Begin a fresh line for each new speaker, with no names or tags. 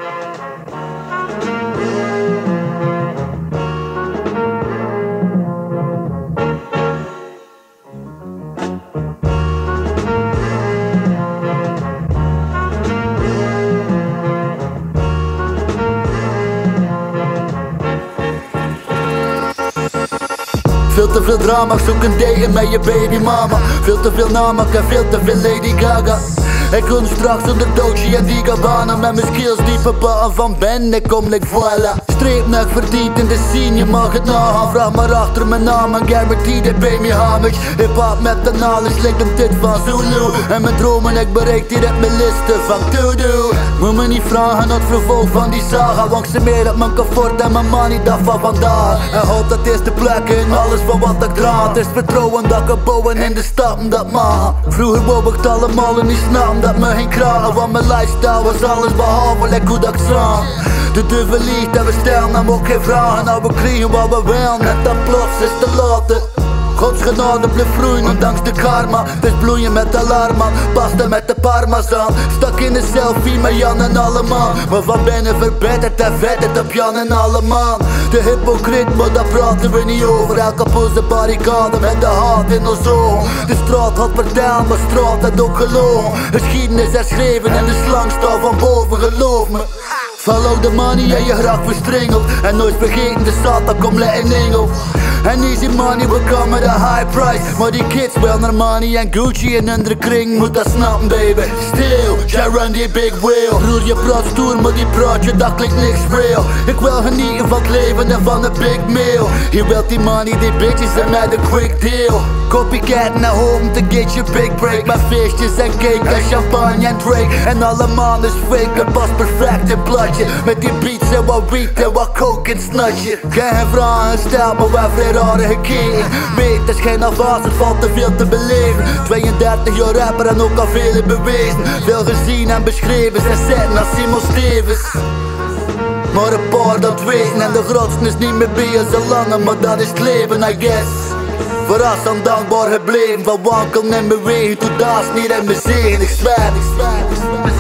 Veel te veel drama, ik zoek een date met je baby mama. Veel te veel namak en veel te veel Lady Gaga. Ik kom straks onder Dolce en die Gabbana. Met mijn skills die bepalen van ben, ik kom like voilà. Streepnek verdiend in de scene, je mag het nagaan. Vraag maar achter mijn naam en guarantee they pay me homage. Hip-hop met de knowledge, lijkt op dit van Zulu. En mijn dromen, ik bereik direct mijn listen van to-do. Moet me niet vragen naar het vervolg van die saga, want ze meer op mijn comfort en mijn money dat van vandaag. En hoop dat is de plek in alles van wat ik draad. Er is vertrouwen dat ik kan bouwen in de stad dat mag. Vroeger wou ik het allemaal en niet snappen dat me geen kragen. Want mijn lifestyle was alles behalve lekker hoe dat ik zag. De duivel liegt en we stellen hem ook geen vragen. Nou we kriegen wat we willen, net dan plots is te laten. Gods genade blijft vloeien, ondanks de karma. Dus bloeien met alarma, pasta met de parmesan. Stak in de selfie met Jan en allemaal. Maar van binnen verbeterd en vetterd op Jan en allemaal. De hypocriet, maar daar praten we niet over. Elke poze barricade met de haat in ons ogen. De straat had verteld, maar straat had ook gelogen. Geschiedenis herschreven en de slang staat van boven, geloof me. Follow the money en je graag verstrengeld. En nooit vergeten de Satan komt in engel. En easy money, we komen met een high price. Maar die kids wel naar money en Gucci in hun kring. Moet dat snappen baby. Still, jij run die big wheel. Broer je praat stoer, maar die praatje dat klinkt niks real. Ik wil genieten van het leven en van de big meal. Je wilt die money, die bitches en met een quick deal. Copycat naar home to get your big break. Met feestjes en cake en champagne en Drake. En allemaal is fake, het past perfect in bladje. Met die beats en wat weed en wat coke en snatje. Geen vragen stelt, maar wel vrij rare gekeken. Weet, het is geen afwas, het valt te veel te beleven. 32 jaar rapper en ook al veel in bewezen. Veel gezien en beschreven, zijn zetten als Simon Stevens. Maar een paar dat weten en de grootste is niet meer bij zo lange, maar dat is het leven I guess. Verrast en dankbaar gebleven, van wankel en bewegen, tot daas niet in mijn zegen, ik zwijg.